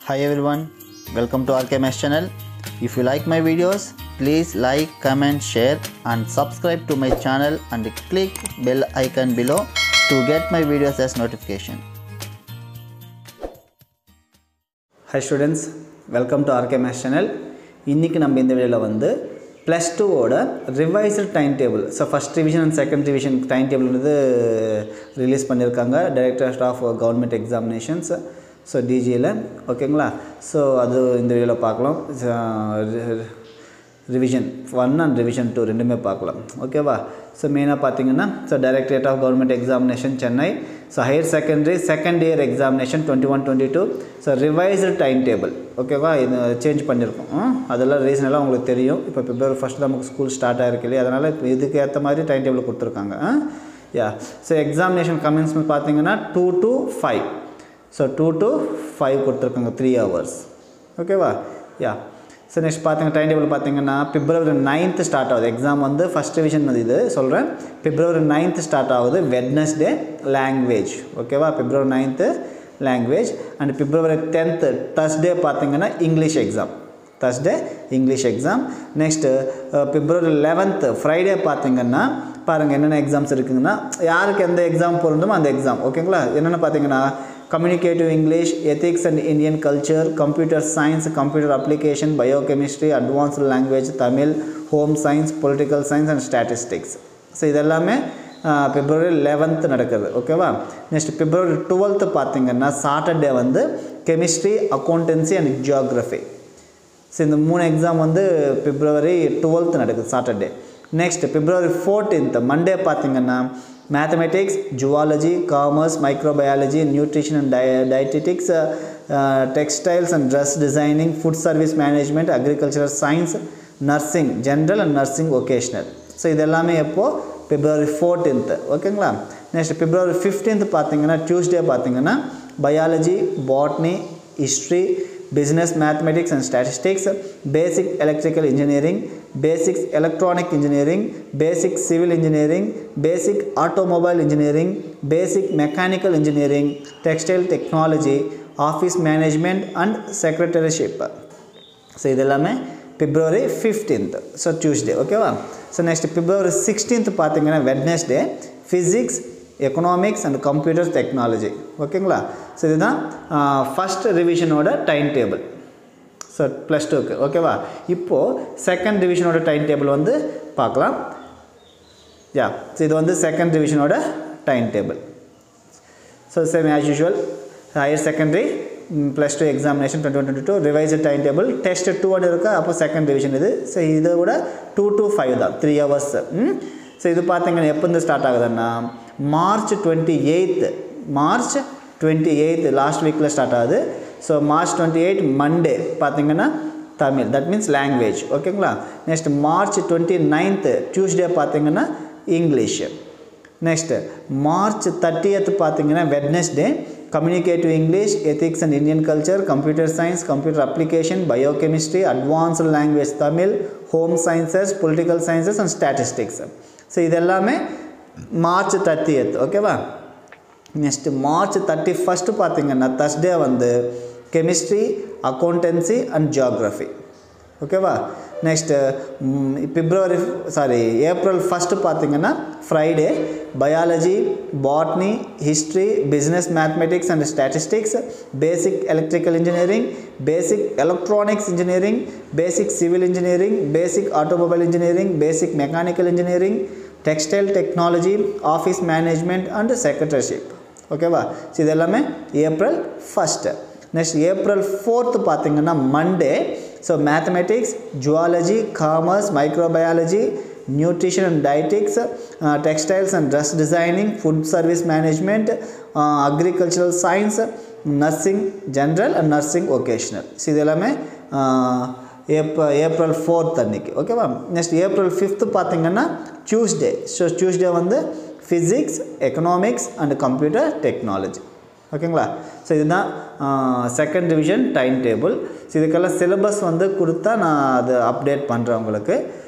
Hi everyone, welcome to RKMS channel. If you like my videos, please like, comment, share and subscribe to my channel and click bell icon below to get my videos as notification. Hi students, welcome to RKMS channel. இன்னைக்கு நம்ம இந்த வீடியோல வந்து plus 2 ஓட revised timetable. So first revision and second revision timetable வந்து release பண்ணிருக்காங்க directorate of government examinations. So டிஜியில் ஓகேங்களா. ஸோ அது இந்த வீடியோவில் பார்க்கலாம். ரிவிஷன் 1 அண்ட் ரிவிஷன் 2 ரெண்டுமே பார்க்கலாம் ஓகேவா. ஸோ மெயினாக பார்த்தீங்கன்னா directorate of government examination Chennai. So higher secondary second year examination 21-22. So revised time table ஓகேவா. இது சேஞ்ச் பண்ணியிருக்கோம். அதெல்லாம் ரீசன் எல்லாம் உங்களுக்கு தெரியும். இப்போ February 1 நமக்கு ஸ்கூல் ஸ்டார்ட் ஆகிருக்கு இல்லையா, அதனால் இப்போ இதுக்கு ஏற்ற மாதிரி டைம் டேபிள் கொடுத்துருக்காங்க. யா ஸோ எக்ஸாமினேஷன் கமென்ஸ்மெண்ட் பார்த்தீங்கன்னா 2 to 5. ஸோ 2 to 5 கொடுத்துருக்காங்க 3 hours ஓகேவா. யா ஸோ நெக்ஸ்ட் பார்த்தீங்கன்னா டைம் டேபிள் பார்த்தீங்கன்னா February 9th ஸ்டார்ட் ஆகுது. எக்ஸாம் வந்து ஃபஸ்ட் டிவிஷன் இது சொல்கிறேன். February 9th ஸ்டார்ட் ஆகுது. வெட்னஸ்டே லாங்குவேஜ் ஓகேவா. February 9th language and February 10th Thursday பார்த்தீங்கன்னா English exam. Thursday English exam. Next February 11th Friday பார்த்தீங்கன்னா பாருங்கள் என்னென்ன எக்ஸாம்ஸ் இருக்குங்கன்னா யாருக்கு எந்த எக்ஸாம் பொருந்துமோ அந்த எக்ஸாம் ஓகேங்களா. என்னென்ன பார்த்தீங்கன்னா communicative English, ethics and Indian culture, computer science, computer application, biochemistry, advanced language, Tamil, home science, political science and statistics. So இதெல்லாமே February 11th நடக்குது ஓகேவா. நெக்ஸ்ட் February 12th பார்த்தீங்கன்னா சாட்டர்டே வந்து chemistry, accountancy and geography. So இந்த 3 exam வந்து February 12th நடக்குது Saturday. Next February 14th Monday பார்த்தீங்கன்னா mathematics, zoology, commerce, microbiology, nutrition and dietetics, textiles and dress designing, food service management, agricultural science, nursing general and nursing vocational. So இதெல்லாமே எப்போது February 14th ஓகேங்களா. Next February 15th பார்த்தீங்கன்னா Tuesday பார்த்தீங்கன்னா biology, botany, history, business mathematics and statistics, basic electrical engineering, basic electronic engineering, basic civil engineering, basic automobile engineering, basic mechanical engineering, textile technology, office management and secretarieship. So இதெல்லாமே February 15th so Tuesday ஓகேவா. So next February 16th பார்த்தீங்கன்னா Wednesday physics, economics and computer technology ஓகேங்களா. So இதுதான் first ரிவிஷனோட time table. So plus 2க்கு ஓகேவா. இப்போது second டிவிஷனோட டைம் டேபிள் வந்து பார்க்கலாம். யா ஸோ இது வந்து செகண்ட் டிவிஷனோட time table. So same as usual higher secondary plus 2 examination 2022 revised time table. Test 2 இருக்கா, அப்போ செகண்ட் டிவிஷன் இது. ஸோ இதை விட 2 to 5 தான் 3 hours. ஸோ இது பார்த்தீங்கன்னா எப்போருந்து ஸ்டார்ட் ஆகுதுன்னா March 28th லாஸ்ட் வீக்கில் ஸ்டார்ட் ஆகுது. ஸோ March 28 மண்டே பார்த்தீங்கன்னா தமிழ், தட் மீன்ஸ் லாங்குவேஜ் ஓகேங்களா. நெக்ஸ்ட் March 29th டியூஸ்டே பார்த்தீங்கன்னா இங்கிலீஷ். நெக்ஸ்ட்டு March 30th பார்த்தீங்கன்னா Wednesday communicative English, ethics and Indian culture, computer science, computer application, biochemistry, advanced language Tamil, home sciences, political sciences and statistics. So இதெல்லாமே March 30th ஓகேவா. Next March 31st பார்த்தீங்கன்னா Thursday வந்து chemistry, accountancy and ஜியோக்ரஃபி ஓகேவா. Next April 1st பார்த்தீங்கன்னா Friday biology, botany, history, business mathematics and statistics, basic electrical engineering, basic electronics engineering, basic civil engineering, basic automobile engineering, basic mechanical engineering, textile technology, office management and secretaryship ஓகேவா. So இதெல்லாமே April 1st. Next April 4th பார்த்தீங்கன்னா Monday. So mathematics, zoology, commerce, microbiology, nutrition and dietetics, textiles and dress designing, food service management, agricultural science, nursing general and nursing vocational. So இது எல்லாமே April 4th அன்னைக்கு ஓகேவா. Next April 5th பார்த்தீங்கன்னா Tuesday. So Tuesday வந்து physics, economics and computer technology ஓகேங்களா. So இதுதான் second division time table. So இதுக்கெல்லாம் syllabus வந்து கொடுத்தா நான் அதை அப்டேட் பண்ணுறேன் உங்களுக்கு.